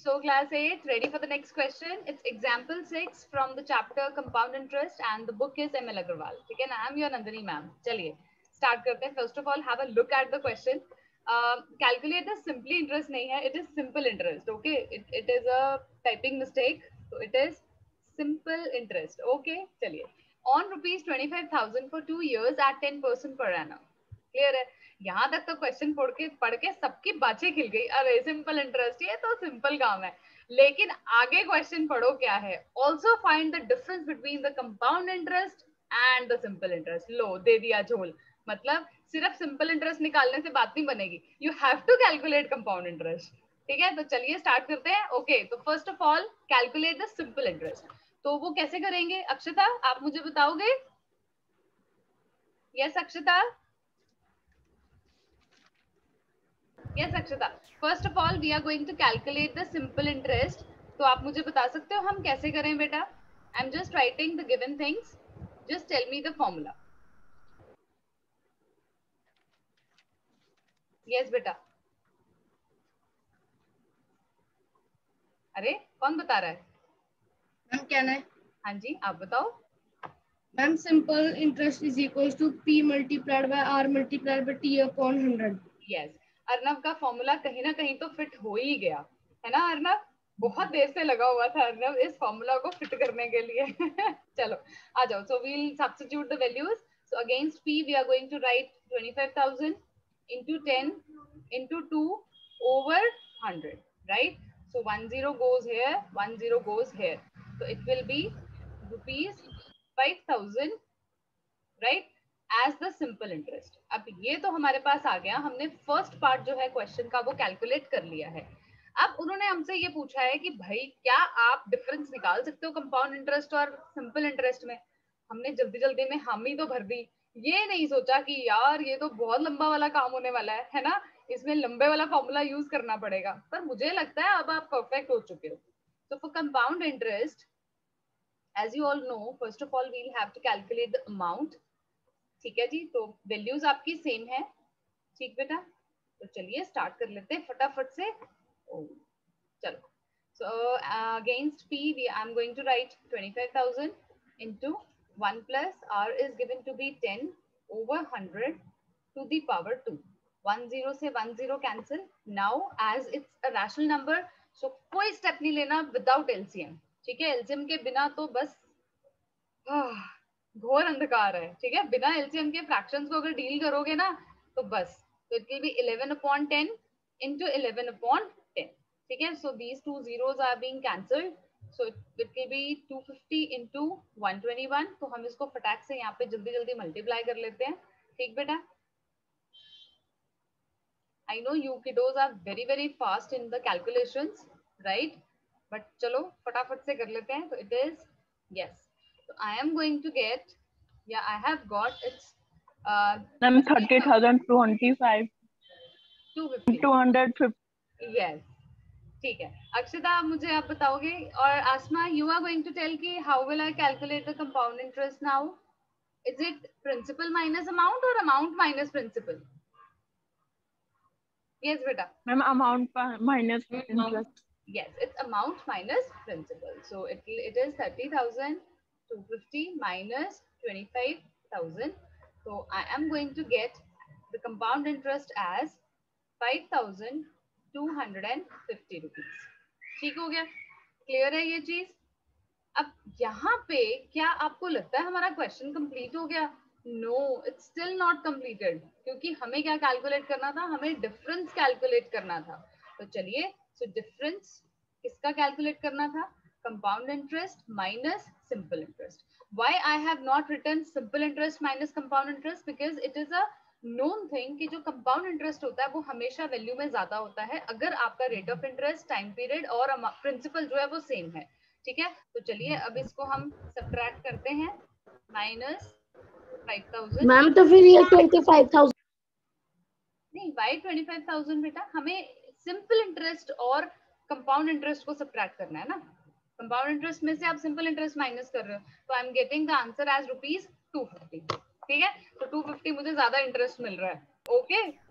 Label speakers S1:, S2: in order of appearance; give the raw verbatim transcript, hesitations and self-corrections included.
S1: so class eight, ready for the next question? It's example six from the chapter compound interest and the book is M L Agarwal. ठीक है ना? I'm your Nandini ma'am. चलिए start करते हैं. First of all, have a look at the question. Uh, calculate the simply interest नहीं है, it is simple interest. Okay, it, it is a typing mistake. So it is simple interest. Okay, चलिए. On rupees twenty-five thousand for two years at ten percent per annum. Clear है? यहाँ तक तो question पढ़ के पढ़ के सबकी बातें खिल गई. अरे सिंपल इंटरेस्ट, ये तो सिंपल काम है. लेकिन आगे क्वेश्चन पढ़ो क्या है. Also find the difference between the compound interest and the simple interest. लो दे दिया झोल. मतलब सिर्फ सिंपल इंटरेस्ट निकालने से बात नहीं बनेगी. You have to calculate compound interest. ठीक है, तो चलिए स्टार्ट करते हैं. ओके, तो first of all calculate the simple interest. तो वो कैसे करेंगे? अक्षता आप मुझे बताओगे? Yes Akshata. Yes, Akshita. First of all, we are going to calculate the simple interest. तो आप मुझे बता सकते हो हम कैसे करें बेटा? I'm just writing the given things. Just tell me the formula. Yes, बेटा. अरे कौन बता रहा है?
S2: मैम क्या है?
S1: हाँ जी, आप बताओ.
S2: Ma'am simple interest is equal to P multiplied by R multiplied by T upon hundred.
S1: Yes, Arnav का फॉर्मूला कहीं ना कहीं तो फिट हो ही गया है ना अर्नव? बहुत देर से लगा हुआ था अर्नव इस फॉर्मूला को फिट करने के लिए. चलो आ जाओ. So we will substitute the values. So against p we are going to write twenty-five thousand into ten into two over one hundred, right? So one zero goes here, one zero goes here. So it will be rupees five thousand, right? As the simple interest. अब ये तो हमारे पास आ गया. हमने first part जो है question का वो कैलकुलेट कर लिया है. अब उन्होंने हमसे ये पूछा है कि भाई क्या आप डिफरेंस निकाल सकते हो कंपाउंड इंटरेस्ट और सिंपल इंटरेस्ट में. हमने जल्दी जल्दी में हम ही तो भर दी. ये नहीं सोचा कि यार ये तो बहुत लंबा वाला काम होने वाला है है ना? इसमें लंबे वाला फॉर्मूला यूज करना पड़ेगा. पर मुझे लगता है अब आप परफेक्ट हो चुके हो. तो for compound interest, as you all know, first of all we will have to calculate the amount. ठीक है जी. तो वैल्यूज आपकी सेम है. ठीक बेटा, तो चलिए स्टार्ट कर लेते हैं फटाफट से. ओ, चलो. So against p we I am going to write twenty-five thousand into one plus r is given to be ten over one hundred to the power two. one zero से one zero cancel. Now as it's a rational number, so कोई step नहीं लेना without LCM. ठीक है, LCM के बिना तो बस घोर अंधकार है. ठीक है, बिना एलसीएम के फ्रैक्शंस को अगर डील करोगे ना तो बस. तो it will be eleven upon ten into eleven upon ten. ठीक है, so these two zeros are being cancelled. So it will be two fifty into one twenty-one. तो हम इसको फटाक से यहाँ पे जल्दी जल्दी मल्टीप्लाई कर लेते हैं. ठीक बेटा, I know you kiddos are very very fast in the calculations, right? But चलो फटाफट से कर लेते हैं. तो it is yes. So I am going to get, yeah, I have got it's uh
S3: thirty thousand two hundred twenty-five.
S1: two fifty.
S3: two hundred fifty.
S1: Yes. ठीक है. अक्षता आप मुझे आप बताओगे. और आसमा, you are going to tell कि how will I calculate the compound interest now? Is it principal minus amount or amount minus principal? Yes बेटा.
S3: Ma'am, amount minus interest.
S1: Yes, it's amount minus principal. So it it is thirty thousand two fifty minus twenty-five thousand. So I am going to get the compound interest as five thousand two hundred fifty rupees. ठीक हो गया? Clear है ये चीज? अब यहाँ पे क्या आपको लगता है हमारा क्वेश्चन कंप्लीट हो गया? No, it's still not completed. क्योंकि हमें क्या कैलकुलेट करना था? हमें डिफरेंस कैलकुलेट करना था. तो चलिए, सो डिफरेंस किसका कैलकुलेट करना था? compound interest minus simple interest. Why I have not written simple interest minus compound interest? Because it is a known thing कि जो compound interest होता है वो हमेशा वैल्यू में ज्यादा होता है अगर आपका rate of interest, time period और प्रिंसिपल जो है वो सेम है. ठीक है, तो चलिए अब इसको हम सब्ट्रैक्ट करते हैं. Minus five thousand.
S2: मैम तो फिर ये twenty-five thousand
S1: नहीं, वाई twenty-five thousand बेटा? हमें सिंपल इंटरेस्ट और कंपाउंड इंटरेस्ट को सब्ट्रैक्ट करना है ना. कंपाउंड इंटरेस्ट में से आप सिंपल इंटरेस्ट माइनस कर रहे हो. तो I am getting the answer as rupees two fifty. ठीक है, तो two fifty मुझे ज्यादा इंटरेस्ट मिल रहा है. ओके,